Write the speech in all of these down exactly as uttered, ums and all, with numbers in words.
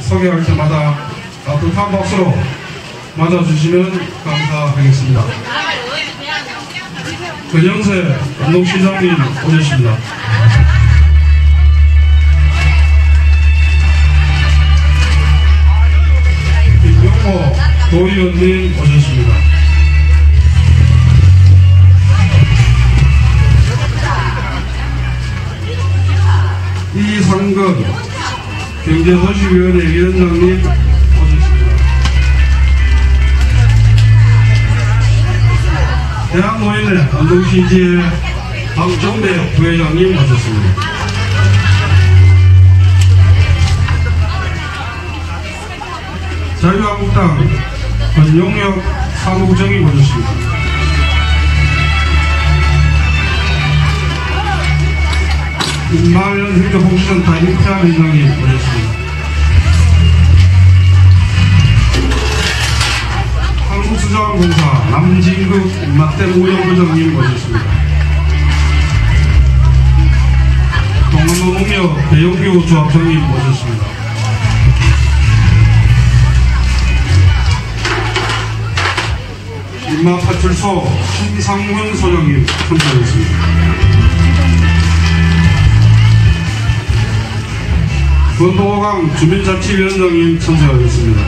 소개할 때마다 따뜻한 박수로 맞아주시면 감사하겠습니다. 권영세 운동시장님 오셨습니다. 김용호 도의원님 오셨습니다. 이상근 경제도시위원회 위원장님 오셨습니다. 대한노인회 안동시지회 박정배 부회장님 오셨습니다. 자유한국당 권용혁 사무국장님 오셨습니다. 임마현 행정복지센터 임태환 회장님 오셨습니다. 한국수자원공사 남진국 임마댐 운영부장님 오셨습니다. 동남노농협 배용규 조합장님 오셨습니다. 임마파출소 신상훈 소장님 참석하셨습니다. 권도호강 주민자치위원장님 참석하셨습니다.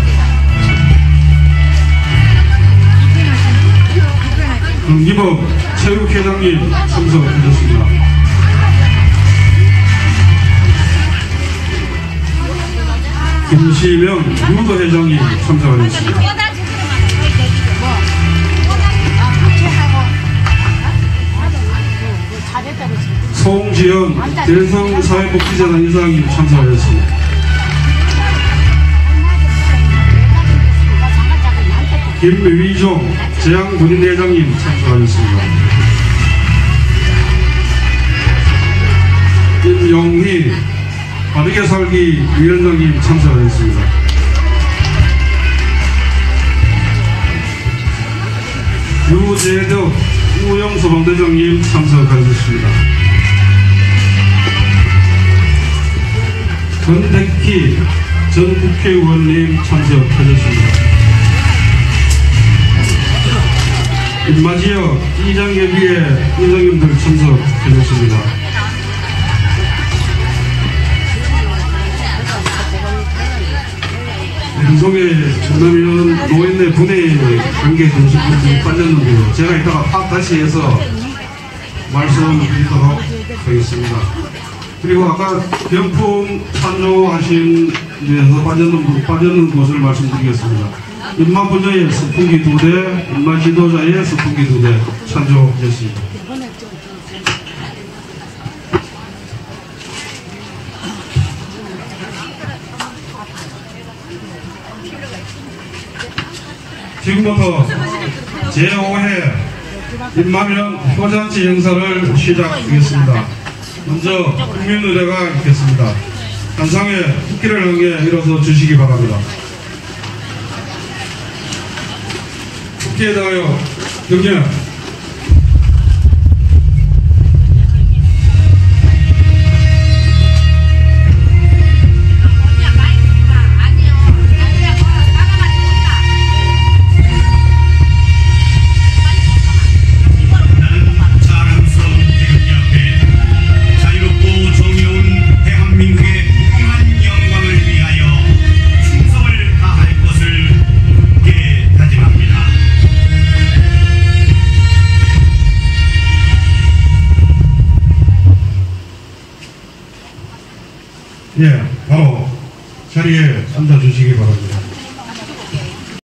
금기법 체육회장님 참석하셨습니다. 김시명 유도회장님 참석하셨습니다. 송지연 대성사회복지재단 이사장님 참석하셨습니다. 김위종 재향군인회장님 참석하셨습니다. 임용희 바르게 살기 위원장님 참석하셨습니다. 유재덕 우영소방대장님 참석하셨습니다. 전택희 전 국회의원님 참석하셨습니다. 인마지역 이장협의회 이장님들 참석하셨습니다. 연동의 전남위원 노인네 분회에 관계 되신 분들이 빠졌는데요. 제가 이따가 팍 다시 해서 말씀드리도록 하겠습니다. 그리고 아까 병풍 찬조하신 데서 빠졌는, 빠졌는 것을 말씀드리겠습니다. 인마부조의 스푼기 두 대, 인마지도자의 스푼기 두 대 찬조했습니다. 지금부터 제오 회 인마면 효잔치 행사를 시작하겠습니다. 먼저 국민의례가 있겠습니다. 단상에 국기를 향해 일어서 주시기 바랍니다. 국기에 대하여 경례. 예, 바로 자리에 앉아주시기 바랍니다.